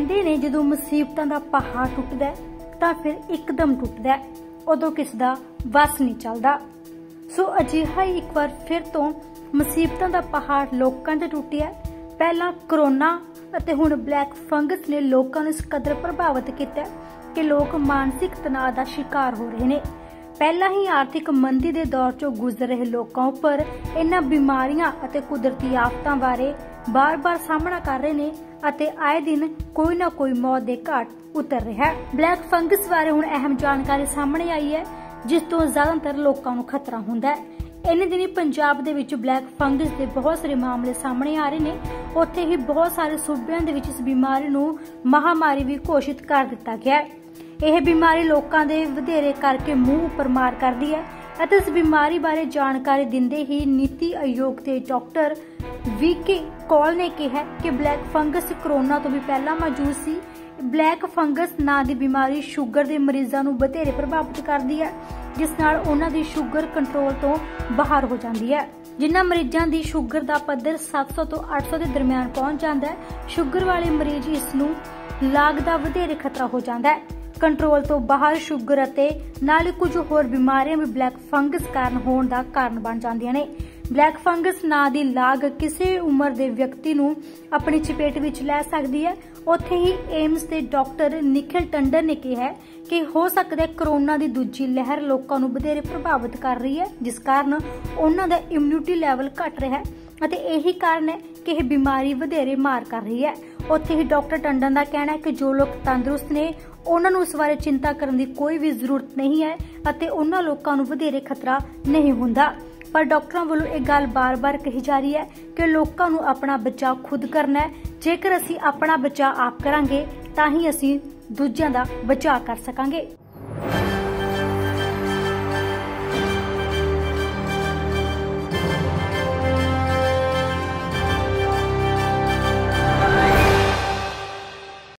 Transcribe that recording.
कहते ने जदों मुसीबतां दा पहाड़ टुटदा तां फिर एकदम टुटदा, उदों किस दा वस नहीं चलदा। सो अजिहा ही एक बार फिर तो मुसीबतां दा पहाड़ लोकां ते टुटिया। पहला कोरोना अते हुण ब्लैक फंगस ने लोकां नूं इस कदर प्रभावित किया कि लोग मानसिक तनाव का शिकार हो रहे हैं। पहला ही आर्थिक मंदी के दौर चों गुजर रहे लोगों पर इन्हां बीमारियां अते कुदरती आफतां बारे बार बार सामना कर रहे हैं अते आए दिन कोई ना कोई मौत के घाट उतर रहा है। ब्लैक फंगस बारे हुण अहम जानकारी सामने आई है जिस तो ज्यादातर लोगों को खतरा हुंदा है। इन दिनी पंजाब दे विच ब्लैक फंगस के बहुत सारे मामले सामने आ रहे हैं। उत्थे ही बहुत सारे सूबिਆਂ दे विच इस बीमारी नूं महामारी भी घोषित कर दिता गया है। यह बीमारी लोगों के वधेरे करके मुंह उपर मार करती है अते इस बीमारी बारे जानकारी दिंदे ही नीति आयोग के डॉक्टर वीके कौल ने कहा कि ब्लैक फंगस कोरोना तो भी पहला मौजूद सी। ब्लैक फंगस ना दी बीमारी शुगर के मरीजों को बथेरे प्रभावित करती है, जिस नाल उन्हां दी शुगर कंट्रोल तो बाहर हो जाती है। जिन्हां मरीजों की शुगर का पद्धर 700 तो 800 के दरम्यान पहुंच जाता है, शुगर वाले मरीज इसनूं लाग दा वधेरे खतरा हो जाता है। कंट्रोल तो बाहर शुगर अते नाल कुछ होर बीमारियां भी ब्लैक फंगस कारण होने का कारण बन जांदियां ने। ब्लैक फंगस ना दी लाग किसी उम्र के व्यक्ति नूं अपनी चपेट विच लै सकदी है। उत्थे ही एम्स के डॉक्टर निखिल टंडन ने कहा है कि हो सकता है कोरोना की दूजी लहर लोगों को वधेरे प्रभावित कर रही है, जिस कारण उन्हां दा इम्यूनिटी लैवल घट रहा है अते यही कारण है कि यह बीमारी वधेरे मार कर रही है। उत्थे ही डॉक्टर टंडन का कहना है कि जो लोग तंदुरुस्त ने उन्हां नूं इस बारे चिंता करने की कोई भी जरूरत नहीं है अते उन्हां लोकां नूं वधेरे खतरा नहीं हुंदा। पर डॉक्टरों वालों एक गल बार बार कही जा रही है कि लोगों नूं अपना बचाव खुद करना है। जेकर असीं अपना बचाव आप करांगे तां ही असीं दूजिआं दा बचाव कर सकांगे।